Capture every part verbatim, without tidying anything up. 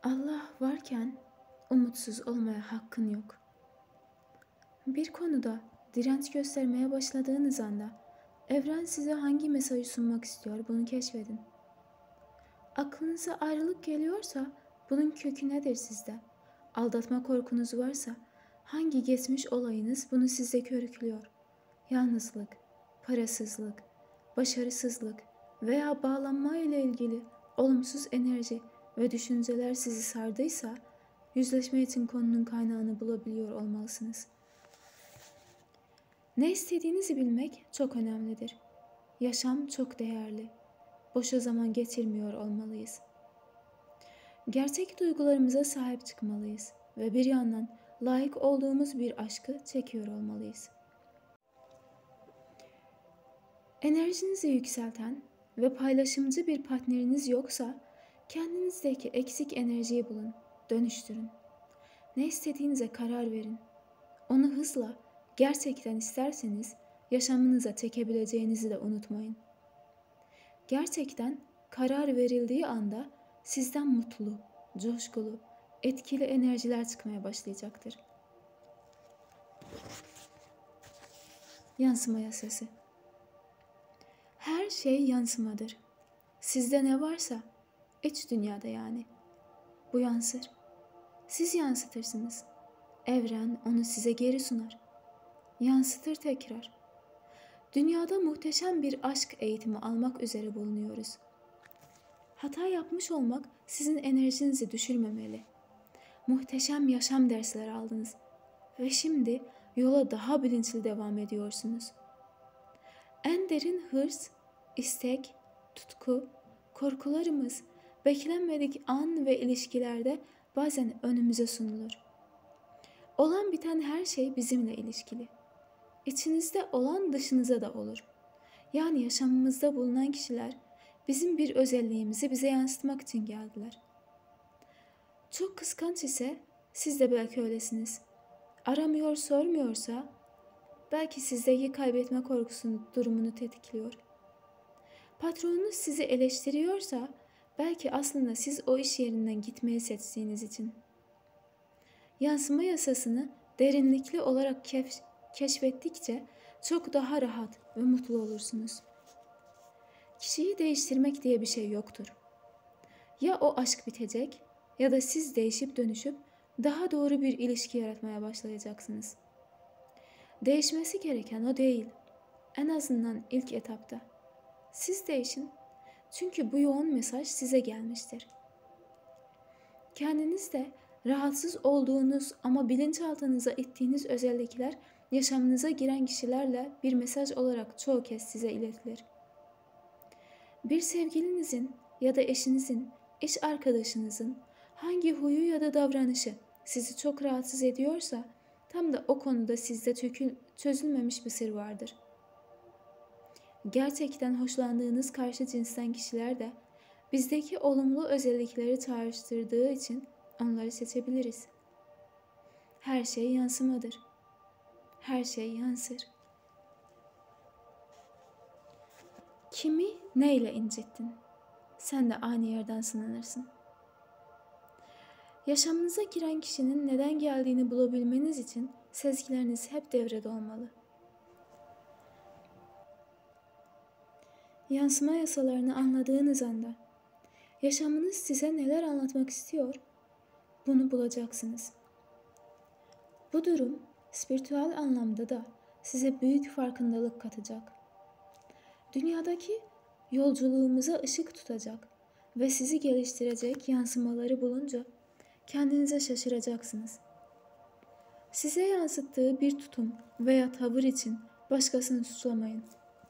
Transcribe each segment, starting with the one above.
Allah varken umutsuz olmaya hakkın yok. Bir konuda direnç göstermeye başladığınız anda evren size hangi mesajı sunmak istiyor bunu keşfedin. Aklınıza ayrılık geliyorsa bunun kökü nedir sizde? Aldatma korkunuz varsa hangi geçmiş olayınız bunu size körüklüyor? Yalnızlık, parasızlık, başarısızlık veya bağlanma ile ilgili olumsuz enerji ve düşünceler sizi sardıysa yüzleşme için konunun kaynağını bulabiliyor olmalısınız. Ne istediğinizi bilmek çok önemlidir. Yaşam çok değerli. Boşa zaman geçirmiyor olmalıyız. Gerçek duygularımıza sahip çıkmalıyız ve bir yandan layık olduğumuz bir aşkı çekiyor olmalıyız. Enerjinizi yükselten ve paylaşımcı bir partneriniz yoksa kendinizdeki eksik enerjiyi bulun, dönüştürün. Ne istediğinize karar verin. Onu hızla, gerçekten isterseniz yaşamınıza çekebileceğinizi de unutmayın. Gerçekten karar verildiği anda sizden mutlu, coşkulu, etkili enerjiler çıkmaya başlayacaktır. Yansıma yasası. Her şey yansımadır. Sizde ne varsa, iç dünyada yani, bu yansır. Siz yansıtırsınız. Evren onu size geri sunar. Yansıtır tekrar. Dünyada muhteşem bir aşk eğitimi almak üzere bulunuyoruz. Hata yapmış olmak sizin enerjinizi düşürmemeli. Muhteşem yaşam dersleri aldınız ve şimdi yola daha bilinçli devam ediyorsunuz. En derin hırs, istek, tutku, korkularımız beklenmedik an ve ilişkilerde bazen önümüze sunulur. Olan biten her şey bizimle ilişkili. İçinizde olan dışınıza da olur. Yani yaşamımızda bulunan kişiler bizim bir özelliğimizi bize yansıtmak için geldiler. Çok kıskanç ise siz de belki öylesiniz. Aramıyor, sormuyorsa belki sizdeki kaybetme korkusunun durumunu tetikliyor. Patronunuz sizi eleştiriyorsa belki aslında siz o iş yerinden gitmeyi seçtiğiniz için. Yansıma yasasını derinlikli olarak keş- keşfettikçe çok daha rahat ve mutlu olursunuz. Kişiyi değiştirmek diye bir şey yoktur. Ya o aşk bitecek ya da siz değişip dönüşüp daha doğru bir ilişki yaratmaya başlayacaksınız. Değişmesi gereken o değil. En azından ilk etapta. Siz değişin. Çünkü bu yoğun mesaj size gelmiştir. Kendinizde rahatsız olduğunuz ama bilinçaltınıza ittiğiniz özellikler yaşamınıza giren kişilerle bir mesaj olarak çoğu kez size iletilir. Bir sevgilinizin ya da eşinizin, iş arkadaşınızın hangi huyu ya da davranışı sizi çok rahatsız ediyorsa tam da o konuda sizde tökül, çözülmemiş bir sır vardır. Gerçekten hoşlandığınız karşı cinsten kişiler de bizdeki olumlu özellikleri çağrıştırdığı için onları seçebiliriz. Her şey yansımadır. Her şey yansır. Kimi neyle incittin? Sen de aynı yerden sınanırsın. Yaşamınıza giren kişinin neden geldiğini bulabilmeniz için sezgileriniz hep devrede olmalı. Yansıma yasalarını anladığınız anda yaşamınız size neler anlatmak istiyor, bunu bulacaksınız. Bu durum spiritüel anlamda da size büyük farkındalık katacak. Dünyadaki yolculuğumuza ışık tutacak ve sizi geliştirecek yansımaları bulunca kendinize şaşıracaksınız. Size yansıttığı bir tutum veya tavır için başkasını suçlamayın.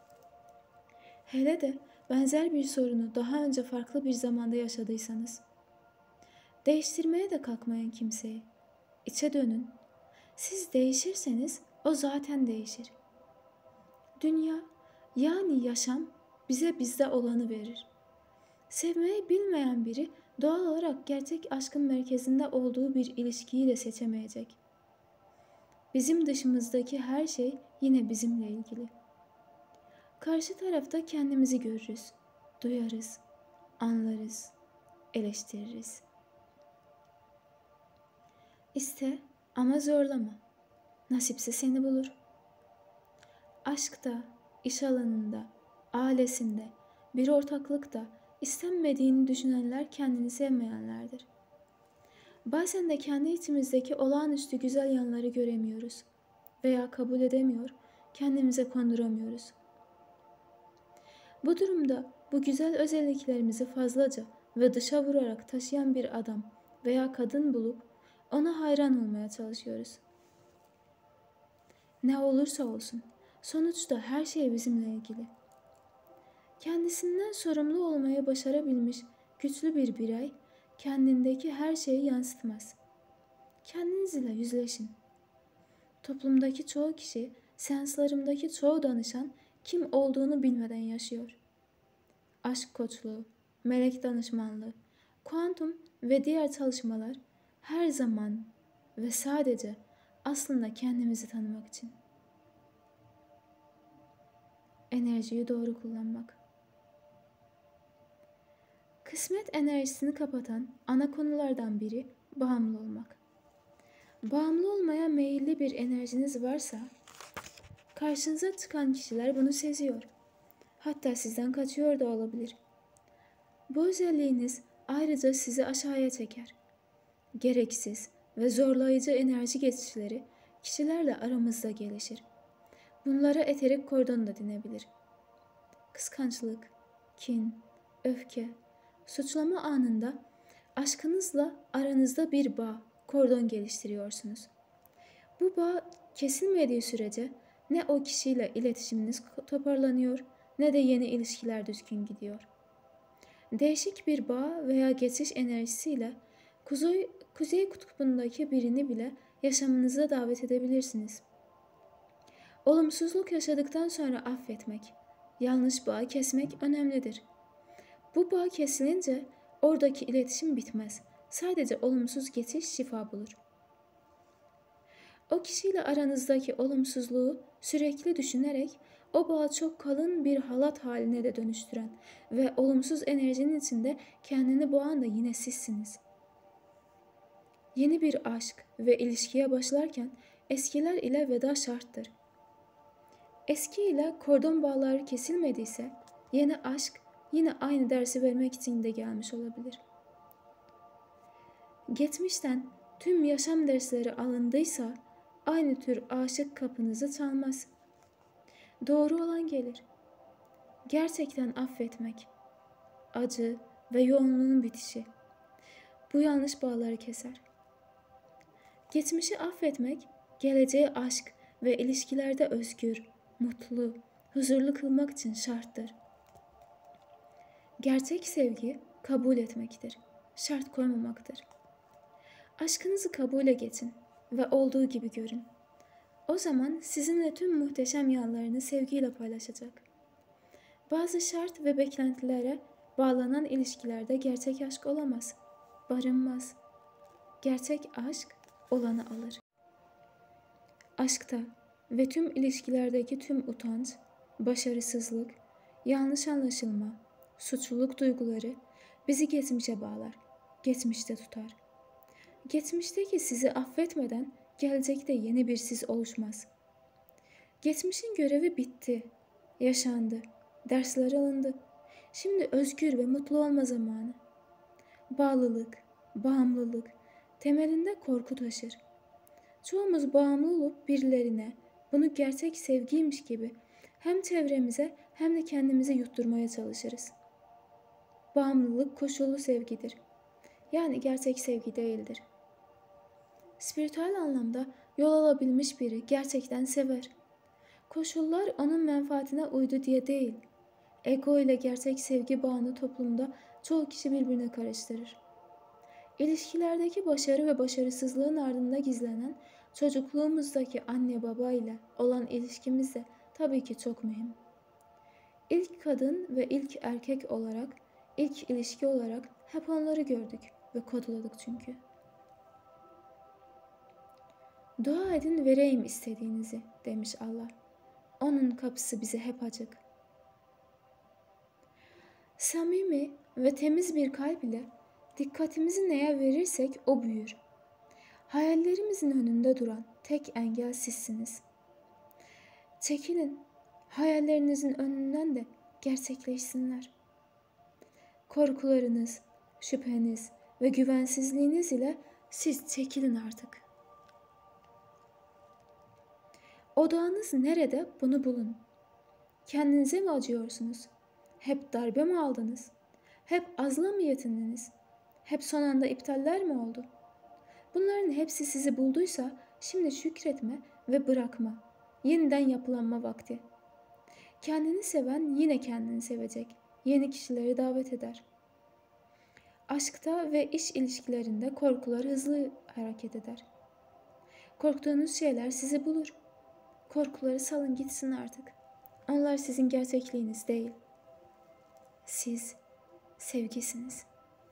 Hele de benzer bir sorunu daha önce farklı bir zamanda yaşadıysanız. Değiştirmeye de kalkmayın kimseyi. İçe dönün. Siz değişirseniz o zaten değişir. Dünya, yani yaşam bize bizde olanı verir. Sevmeyi bilmeyen biri doğal olarak gerçek aşkın merkezinde olduğu bir ilişkiyi de seçemeyecek. Bizim dışımızdaki her şey yine bizimle ilgili. Karşı tarafta kendimizi görürüz, duyarız, anlarız, eleştiririz. İste ama zorlama. Nasipse seni bulur. Aşkta, iş alanında, ailesinde, bir ortaklıkta istenmediğini düşünenler kendini sevmeyenlerdir. Bazen de kendi içimizdeki olağanüstü güzel yanları göremiyoruz veya kabul edemiyor, kendimize konduramıyoruz. Bu durumda bu güzel özelliklerimizi fazlaca ve dışa vurarak taşıyan bir adam veya kadın bulup ona hayran olmaya çalışıyoruz. Ne olursa olsun, sonuçta her şey bizimle ilgili. Kendisinden sorumlu olmayı başarabilmiş güçlü bir birey, kendindeki her şeyi yansıtmaz. Kendiniz ile yüzleşin. Toplumdaki çoğu kişi, seanslarımdaki çoğu danışan kim olduğunu bilmeden yaşıyor. Aşk koçluğu, melek danışmanlığı, kuantum ve diğer çalışmalar her zaman ve sadece aslında kendimizi tanımak için. Enerjiyi doğru kullanmak. Kısmet enerjisini kapatan ana konulardan biri bağımlı olmak. Bağımlı olmaya meyilli bir enerjiniz varsa, karşınıza çıkan kişiler bunu seziyor. Hatta sizden kaçıyor da olabilir. Bu özelliğiniz ayrıca sizi aşağıya çeker. Gereksiz ve zorlayıcı enerji geçişleri kişilerle aramızda gelişir. Bunlara eterik kordon da denebilir. Kıskançlık, kin, öfke, suçlama anında aşkınızla aranızda bir bağ, kordon geliştiriyorsunuz. Bu bağ kesilmediği sürece ne o kişiyle iletişiminiz toparlanıyor ne de yeni ilişkiler düzgün gidiyor. Değişik bir bağ veya geçiş enerjisiyle kuzey, kuzey kutbundaki birini bile yaşamınıza davet edebilirsiniz. Olumsuzluk yaşadıktan sonra affetmek, yanlış bağ kesmek önemlidir. Bu bağ kesilince oradaki iletişim bitmez. Sadece olumsuz geçiş şifa bulur. O kişiyle aranızdaki olumsuzluğu sürekli düşünerek o bağı çok kalın bir halat haline de dönüştüren ve olumsuz enerjinin içinde kendini boğan da yine sizsiniz. Yeni bir aşk ve ilişkiye başlarken eskiler ile veda şarttır. Eski ile kordon bağları kesilmediyse yeni aşk yine aynı dersi vermek için de gelmiş olabilir. Geçmişten tüm yaşam dersleri alındıysa aynı tür aşık kapınızı çalmaz. Doğru olan gelir. Gerçekten affetmek, acı ve yoğunluğun bitişi. Bu yanlış bağları keser. Geçmişi affetmek, geleceğe aşk ve ilişkilerde özgür, mutlu, huzurlu kılmak için şarttır. Gerçek sevgi kabul etmektir, şart koymamaktır. Aşkınızı kabule geçin ve olduğu gibi görün. O zaman sizinle tüm muhteşem yanlarını sevgiyle paylaşacak. Bazı şart ve beklentilere bağlanan ilişkilerde gerçek aşk olamaz, barınmaz. Gerçek aşk olanı alır. Aşkta ve tüm ilişkilerdeki tüm utanç, başarısızlık, yanlış anlaşılma, suçluluk duyguları bizi geçmişe bağlar, geçmişte tutar. Geçmişteki sizi affetmeden gelecekte yeni bir siz oluşmaz. Geçmişin görevi bitti, yaşandı, dersler alındı. Şimdi özgür ve mutlu olma zamanı. Bağlılık, bağımlılık temelinde korku taşır. Çoğumuz bağımlı olup birilerine bunu gerçek sevgiymiş gibi hem çevremize hem de kendimize yutturmaya çalışırız. Bağımlılık koşullu sevgidir. Yani gerçek sevgi değildir. Spiritüel anlamda yol alabilmiş biri gerçekten sever. Koşullar onun menfaatine uydu diye değil. Ego ile gerçek sevgi bağını toplumda çoğu kişi birbirine karıştırır. İlişkilerdeki başarı ve başarısızlığın ardında gizlenen çocukluğumuzdaki anne baba ile olan ilişkimiz de tabii ki çok mühim. İlk kadın ve ilk erkek olarak, ilk ilişki olarak hep onları gördük ve kodladık çünkü. Dua edin vereyim istediğinizi demiş Allah. Onun kapısı bize hep açık. Samimi ve temiz bir kalp ile dikkatimizi neye verirsek o büyür. Hayallerimizin önünde duran tek engel sizsiniz. Çekilin, hayallerinizin önünden de gerçekleşsinler. Korkularınız, şüpheniz ve güvensizliğiniz ile siz çekilin artık. Odağınız nerede, bunu bulun. Kendinize mi acıyorsunuz? Hep darbe mi aldınız? Hep azla mı yetindiniz? Hep son anda iptaller mi oldu? Bunların hepsi sizi bulduysa şimdi şükretme ve bırakma. Yeniden yapılanma vakti. Kendini seven yine kendini sevecek. Yeni kişileri davet eder. Aşkta ve iş ilişkilerinde korkular hızlı hareket eder. Korktuğunuz şeyler sizi bulur. Korkuları salın gitsin artık. Onlar sizin gerçekliğiniz değil. Siz sevgisiniz.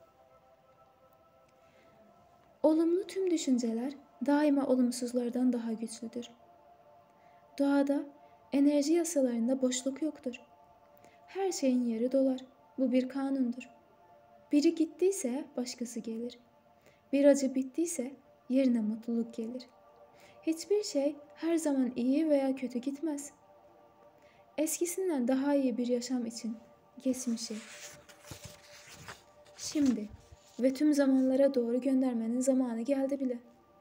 Olumlu tüm düşünceler daima olumsuzlardan daha güçlüdür. Doğada, enerji yasalarında boşluk yoktur. Her şeyin yeri dolar. Bu bir kanundur. Biri gittiyse başkası gelir. Bir acı bittiyse yerine mutluluk gelir. Hiçbir şey her zaman iyi veya kötü gitmez. Eskisinden daha iyi bir yaşam için geçmişi, şimdi ve tüm zamanlara doğru göndermenin zamanı geldi bile.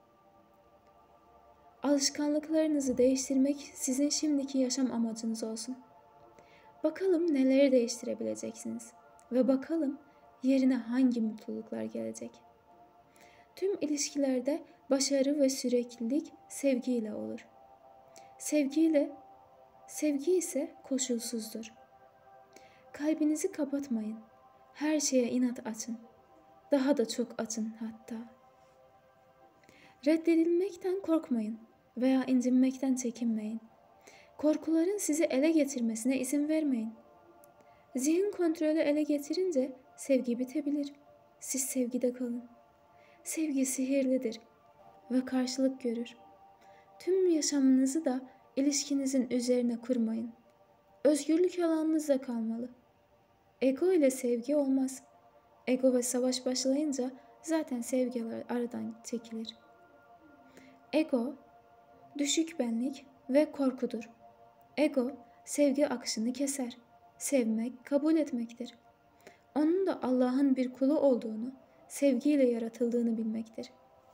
Alışkanlıklarınızı değiştirmek sizin şimdiki yaşam amacınız olsun. Bakalım neleri değiştirebileceksiniz ve bakalım yerine hangi mutluluklar gelecek. Tüm ilişkilerde başarı ve süreklilik sevgiyle olur. Sevgiyle, sevgi ise koşulsuzdur. Kalbinizi kapatmayın. Her şeye inat açın. Daha da çok açın hatta. Reddedilmekten korkmayın veya incinmekten çekinmeyin. Korkuların sizi ele geçirmesine izin vermeyin. Zihin kontrolü ele geçirince sevgi bitebilir. Siz sevgide kalın. Sevgi sihirlidir ve karşılık görür. Tüm yaşamınızı da ilişkinizin üzerine kurmayın. Özgürlük alanınızda kalmalı. Ego ile sevgi olmaz. Ego ve savaş başlayınca zaten sevgiler aradan çekilir. Ego, düşük benlik ve korkudur. Ego, sevgi akışını keser. Sevmek, kabul etmektir. Onun da Allah'ın bir kulu olduğunu, sevgiyle yaratıldığını bilmektir.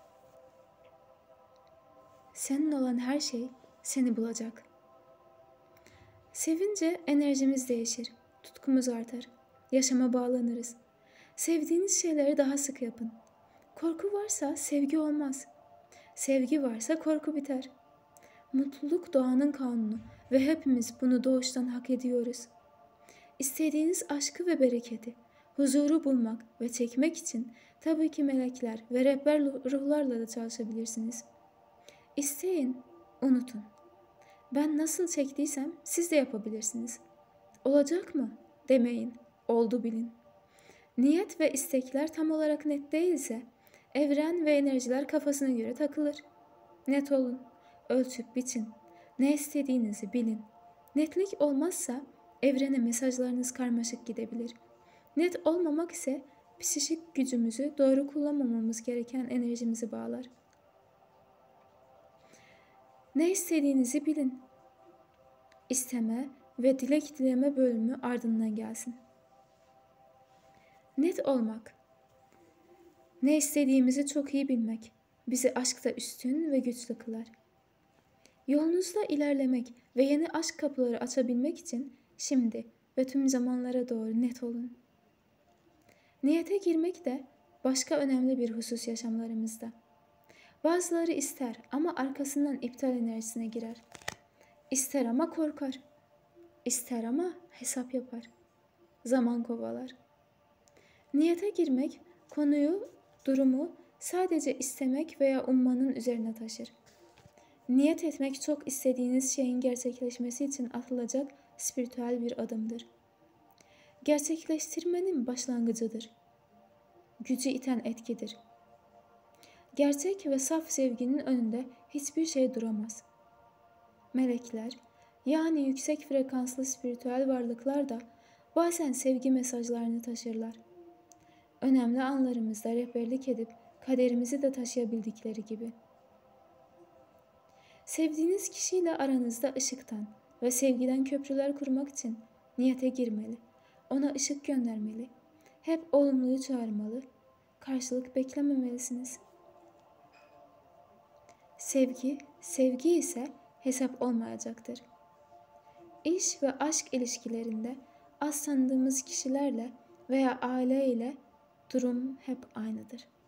Senin olan her şey seni bulacak. Sevince enerjimiz değişir, tutkumuz artar, yaşama bağlanırız. Sevdiğiniz şeyleri daha sık yapın. Korku varsa sevgi olmaz. Sevgi varsa korku biter. Mutluluk doğanın kanunu ve hepimiz bunu doğuştan hak ediyoruz. İstediğiniz aşkı ve bereketi, huzuru bulmak ve çekmek için tabii ki melekler ve rehber ruhlarla da çalışabilirsiniz. İsteyin, unutun. Ben nasıl çektiysem siz de yapabilirsiniz. Olacak mı? Demeyin, oldu bilin. Niyet ve istekler tam olarak net değilse, evren ve enerjiler kafasına göre takılır. Net olun, ölçüp biçin. Ne istediğinizi bilin. Netlik olmazsa evrene mesajlarınız karmaşık gidebilir. Net olmamak ise psikik gücümüzü doğru kullanmamamız gereken enerjimizi bağlar. Ne istediğinizi bilin. İsteme ve dilek dileme bölümü ardından gelsin. Net olmak. Ne istediğimizi çok iyi bilmek bizi aşkta üstün ve güçlü kılar. Yolunuzda ilerlemek ve yeni aşk kapıları açabilmek için şimdi ve tüm zamanlara doğru net olun. Niyete girmek de başka önemli bir husus yaşamlarımızda. Bazıları ister ama arkasından iptal enerjisine girer. İster ama korkar. İster ama hesap yapar. Zaman kovalar. Niyete girmek konuyu, durumu sadece istemek veya ummanın üzerine taşır. Niyet etmek çok istediğiniz şeyin gerçekleşmesi için atılacak spiritüel bir adımdır. Gerçekleştirmenin başlangıcıdır. Gücü iten etkidir. Gerçek ve saf sevginin önünde hiçbir şey duramaz. Melekler, yani yüksek frekanslı spiritüel varlıklar da bazen sevgi mesajlarını taşırlar. Önemli anlarımızda rehberlik edip kaderimizi de taşıyabildikleri gibi. Sevdiğiniz kişiyle aranızda ışıktan ve sevgiden köprüler kurmak için niyete girmeli, ona ışık göndermeli, hep olumluyu çağırmalı, karşılık beklememelisiniz. Sevgi, sevgi ise hesap olmayacaktır. İş ve aşk ilişkilerinde az tanıdığımız kişilerle veya aileyle durum hep aynıdır.